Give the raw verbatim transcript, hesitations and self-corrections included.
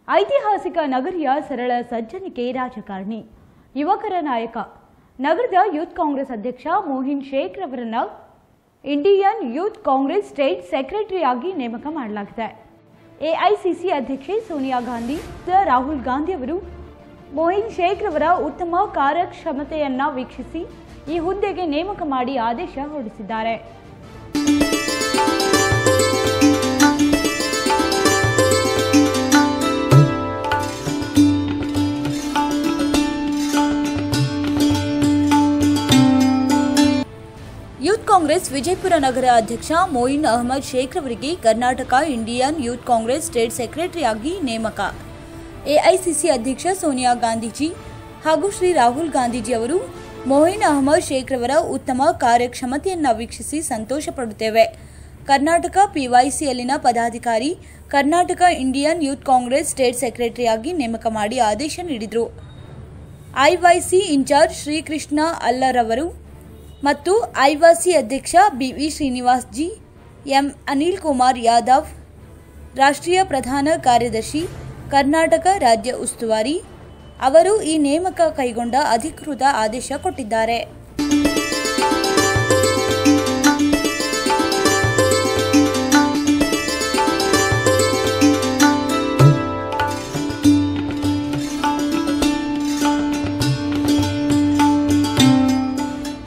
ಐತಿಹಾಸಿಕ ನಗರಿಯ ಸರಳ ಸಜ್ಜನಿಕೆ ರಾಜಕಾರಣಿ, ಯುವಕರ ನಾಯಕ. ನಗರದ ಯೂತ್ ಕಾಂಗ್ರೆಸ್ ಅಧ್ಯಕ್ಷ ಮೋಹಿನ್ ಶೇಖ್ ರವರನ್ನು Indian youth Congress state secretary ಆಗಿ ನೇಮಕ ಮಾಡಲಾಗಿದೆ. ಎಐಸಿಸಿ ಅಧ್ಯಕ್ಷೆ ಸೋನಿಯಾ ಗಾಂಧಿ, ರಾಹುಲ್ ಗಾಂಧಿ ಅವರು ಮೋಹಿನ್ ಶೇಖ್ ರವರ ಉತ್ತಮ ಕಾರ್ಯಕ್ಷಮತೆಯನ್ನ ವೀಕ್ಷಿಸಿ ಈ ಹುದ್ದೆಗೆ ನೇಮಕ ಮಾಡಿ ಆದೇಶ ಹೊರಡಿಸಿದ್ದಾರೆ. ಯೂತ್ ಕಾಂಗ್ರೆಸ್ ವಿಜಯಪುರ ನಗರ ಅಧ್ಯಕ್ಷ ಮೊಯಿನ್ ಅಹಮದ್ ಶೇಖ್ ರವರಿಗೆ Karnataka Indian youth Congress state secretary ಆಗಿ ನೇಮಕ. ಎಐಸಿಸಿ ಅಧ್ಯಕ್ಷ ಸೋನಿಯಾ ಗಾಂಧೀಜಿ ಹಾಗೂ ಶ್ರೀ ರಾಹುಲ್ ಗಾಂಧೀಜಿ ಅವರು ಮೊಯಿನ್ ಅಹಮದ್ ಶೇಖ್ ರವರ ಉತ್ತಮ ಕಾರ್ಯಕ್ಷಮತೆಯನ್ನು ವೀಕ್ಷಿಸಿ ಸಂತೋಷ ಪಡುತ್ತೇವೆ. ಕರ್ನಾಟಕ ಪಿವೈಸಿಯಲ್ಲಿನ ಪದಾಧಿಕಾರಿ Karnataka Indian youth Congress state ಸೆಕ್ರೆಟರಿಯಾಗಿ ನೇಮಕ ಮಾಡಿ ಆದೇಶ ನೀಡಿದರು. ಐವೈಸಿ ಇನ್ಚಾರ್ಜ್ ಶ್ರೀಕೃಷ್ಣ ಅಲ್ಲರವರು ಮತ್ತು ಐವಾಸಿ ಅಧ್ಯಕ್ಷ ಬಿವಿ ಶ್ರೀನಿವಾಸ್ ಜಿ, ಎಂ ಅನಿಲ್ ಕುಮಾರ್ ಯಾದವ್, ರಾಷ್ಟ್ರೀಯ ಪ್ರಧಾನ ಕಾರ್ಯದರ್ಶಿ ಕರ್ನಾಟಕ ರಾಜ್ಯ ಉಸ್ತುವಾರಿ ಅವರು ಈ ನೇಮಕ ಕೈಗೊಂಡ ಅಧಿಕೃತ ಆದೇಶ ಕೊಟ್ಟಿದ್ದಾರೆ.